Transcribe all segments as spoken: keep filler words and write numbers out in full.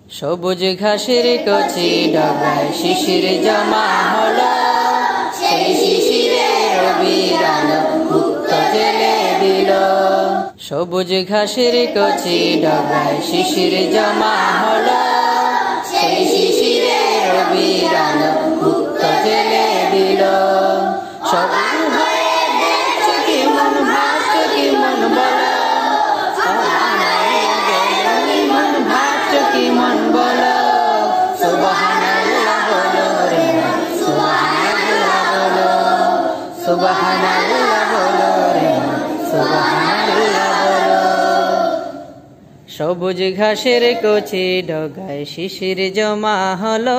সবুজ ঘাসের কচি ডগায় শিশির জমা হলো, সেই শিশিরে রবির আলো মুক্ত জেলে দিল। সবুজ ঘাসের কচি ডগায় শিশির জমা হলো, সেই শিশিরে রবির আলো মুক্ত জেলে দিল। সবুজ হয়ে দেখছো কি মন, ভাবছো কি মন বলো, মন ভাবছো কি মন বলো, সুবহানাল্লাহ বলো রে, সুবহানাল্লাহ বলো, সুবহানাল্লাহ বলো রে, সুবহানাল্লাহ বলো। সবুজ ঘাসের কচি ডগায় শিশির জমা হলো,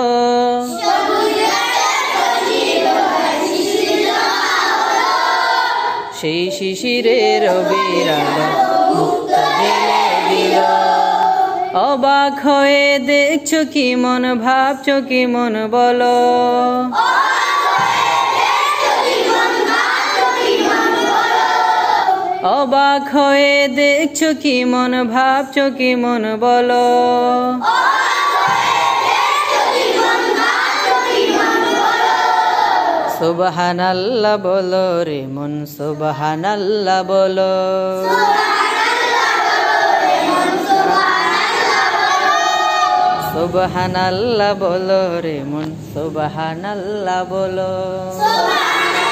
সেই শিশিরে রবির আলো মুক্ত জেলে দিল। অবাক হয়ে দেখছো কি মন, ভাবছো কি মন বলো, অবাক হয়ে দেখছো কি মন, ভাবছো কি মন বলো। সুবহানাল্লাহ বলো রে মন, সুবহানাল্লাহ বলো, সুবহানাল্লাহ বলো রে মন, সুবহানাল্লাহ বলো।